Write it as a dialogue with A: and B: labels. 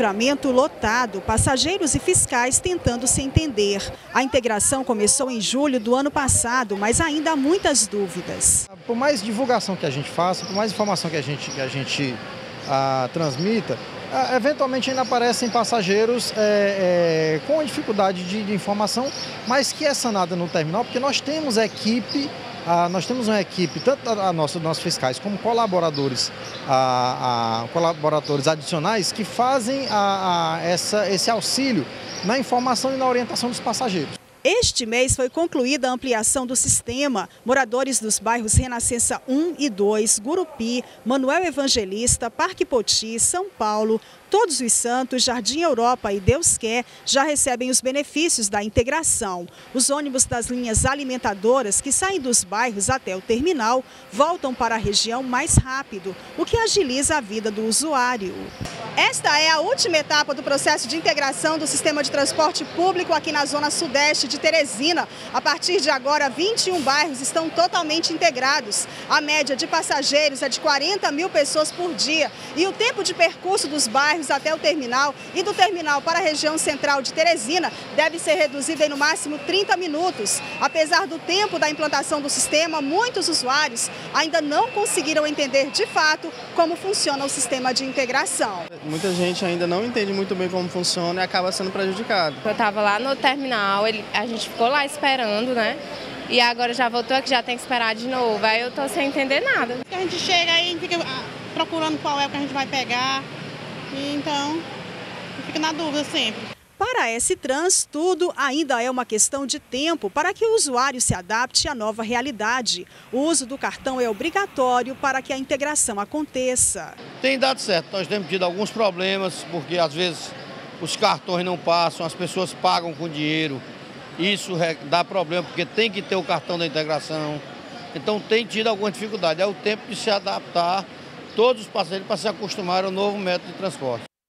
A: Livramento lotado, passageiros e fiscais tentando se entender. A integração começou em julho do ano passado, mas ainda há muitas dúvidas.
B: Por mais divulgação que a gente faça, por mais informação que a gente transmita, eventualmente ainda aparecem passageiros com dificuldade de informação, mas que é sanada no terminal, porque nós temos equipe. Nós temos uma equipe, tanto nossos fiscais como colaboradores, colaboradores adicionais, que fazem esse auxílio na informação e na orientação dos passageiros.
A: Este mês foi concluída a ampliação do sistema. Moradores dos bairros Renascença 1 e 2, Gurupi, Manuel Evangelista, Parque Poti, São Paulo, Todos os Santos, Jardim Europa e Deus Quer já recebem os benefícios da integração. Os ônibus das linhas alimentadoras que saem dos bairros até o terminal voltam para a região mais rápido, o que agiliza a vida do usuário. Esta é a última etapa do processo de integração do sistema de transporte público aqui na zona sudeste de Teresina. A partir de agora, 21 bairros estão totalmente integrados. A média de passageiros é de 40 mil pessoas por dia e o tempo de percurso dos bairros até o terminal e do terminal para a região central de Teresina deve ser reduzido em no máximo 30 minutos. Apesar do tempo da implantação do sistema, muitos usuários ainda não conseguiram entender de fato como funciona o sistema de integração.
C: Muita gente ainda não entende muito bem como funciona e acaba sendo prejudicado.
D: Eu estava lá no terminal, a gente ficou lá esperando, né? E agora já voltou aqui, já tem que esperar de novo. Aí eu tô sem entender nada.
E: A gente chega aí e fica procurando qual é o que a gente vai pegar. E então, fica na dúvida sempre.
A: Para a S-Trans, tudo ainda é uma questão de tempo para que o usuário se adapte à nova realidade. O uso do cartão é obrigatório para que a integração aconteça.
F: Tem dado certo, nós temos tido alguns problemas, porque às vezes os cartões não passam, as pessoas pagam com dinheiro. Isso dá problema, porque tem que ter o cartão da integração. Então tem tido alguma dificuldade. É o tempo de se adaptar, todos os passageiros, para se acostumar ao novo método de transporte.